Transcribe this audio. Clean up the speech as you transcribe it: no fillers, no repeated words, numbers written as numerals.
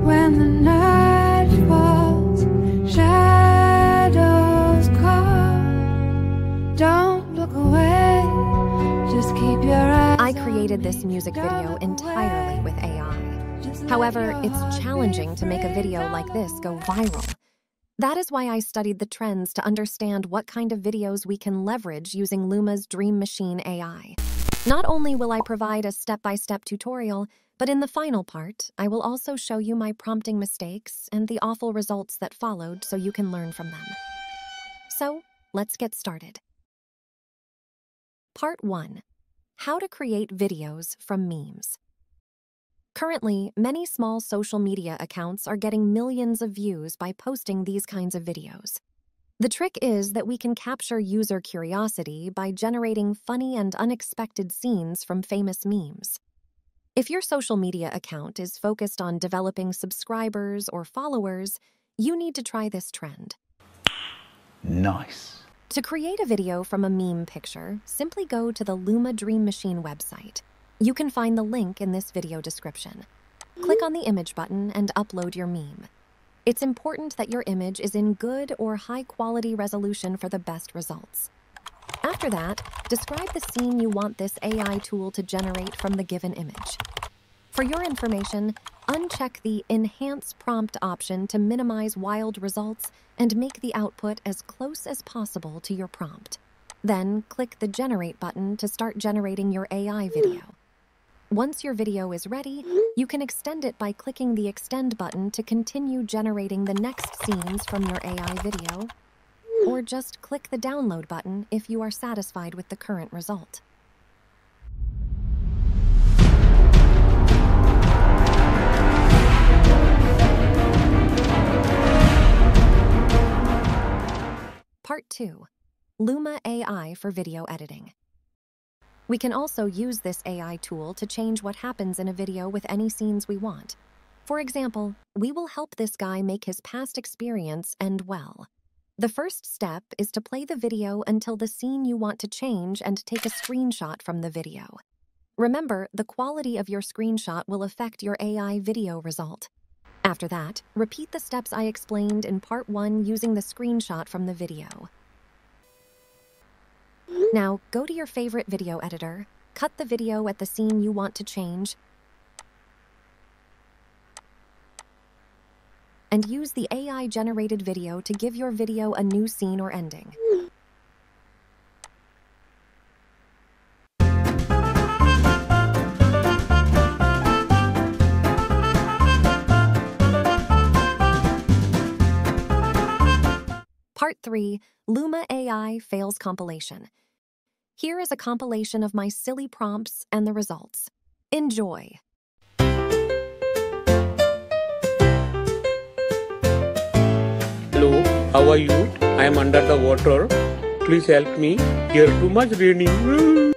When the night falls, shadows come. Don't look away, just keep your eyes. I created this music video entirely with AI. However, it's challenging to make a video like this go viral. That is why I studied the trends to understand what kind of videos we can leverage using Luma's Dream Machine AI. Not only will I provide a step-by-step tutorial, but in the final part, I will also show you my prompting mistakes and the awful results that followed so you can learn from them. So, let's get started. Part 1. How to create videos from memes. Currently, many small social media accounts are getting millions of views by posting these kinds of videos. The trick is that we can capture user curiosity by generating funny and unexpected scenes from famous memes. If your social media account is focused on developing subscribers or followers, you need to try this trend. Nice. To create a video from a meme picture, simply go to the Luma Dream Machine website. You can find the link in this video description. Click on the image button and upload your meme. It's important that your image is in good or high-quality resolution for the best results. After that, describe the scene you want this AI tool to generate from the given image. For your information, uncheck the Enhance Prompt option to minimize wild results and make the output as close as possible to your prompt. Then, click the Generate button to start generating your AI video. Once your video is ready, you can extend it by clicking the Extend button to continue generating the next scenes from your AI video, or just click the Download button if you are satisfied with the current result. Part 2. Luma AI for video editing. We can also use this AI tool to change what happens in a video with any scenes we want. For example, we will help this guy make his past experience end well. The first step is to play the video until the scene you want to change and take a screenshot from the video. Remember, the quality of your screenshot will affect your AI video result. After that, repeat the steps I explained in Part 1 using the screenshot from the video. Now, go to your favorite video editor, cut the video at the scene you want to change, and use the AI-generated video to give your video a new scene or ending. Part 3. Luma AI Fails Compilation. Here is a compilation of my silly prompts and the results. Enjoy! Hello, how are you? I am under the water. Please help me. Here too much raining.